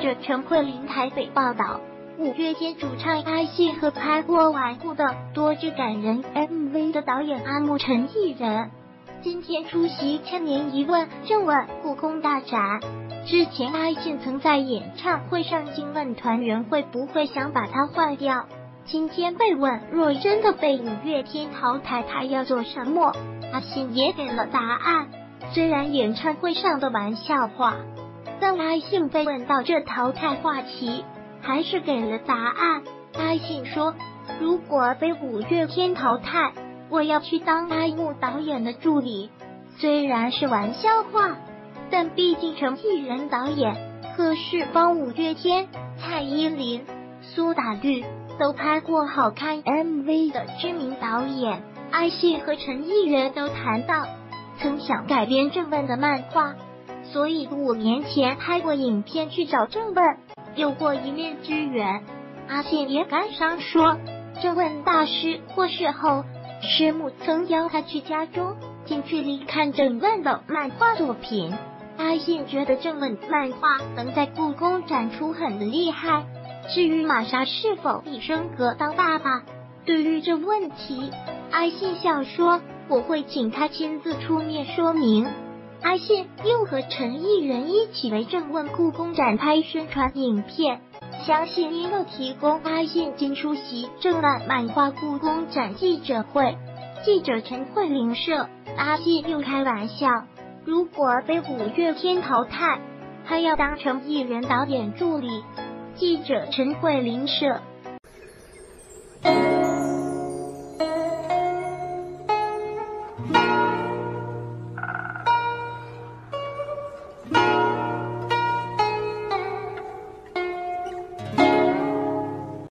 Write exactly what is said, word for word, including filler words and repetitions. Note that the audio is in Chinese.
者陈慧琳台北报道，五月天主唱阿信和拍过《顽固》的多支感人 M V 的导演阿木陈艺人，今天出席千年一问正问故宫大展。之前阿信曾在演唱会上惊问团员会不会想把他换掉，今天被问若真的被五月天淘汰，他要做什么，阿信也给了答案。虽然演唱会上的玩笑话，但阿信被问到这淘汰话题，还是给了答案。阿信说，如果被五月天淘汰，我要去当阿木导演的助理。虽然是玩笑话，但毕竟陈艺人导演可是帮五月天、蔡依林、苏打绿都拍过好看 M V 的知名导演。阿信和陈艺人都谈到曾想改编郑问的漫画，所以五年前拍过影片去找郑问，有过一面之缘。阿信也感伤说，郑问大师过世后，师母曾邀他去家中近距离看郑问的漫画作品。阿信觉得郑问漫画能在故宫展出很厉害。至于玛莎是否已升格当爸爸，对于这问题，阿信笑说，我会请他亲自出面说明。阿信又和陈艺人一起为郑问故宫展拍宣传影片，相信也有提供阿信今出席郑案漫画故宫展记者会。记者陈慧琳社，阿信又开玩笑，如果被五月天淘汰，他要当陈艺人导演助理。记者陈慧琳社。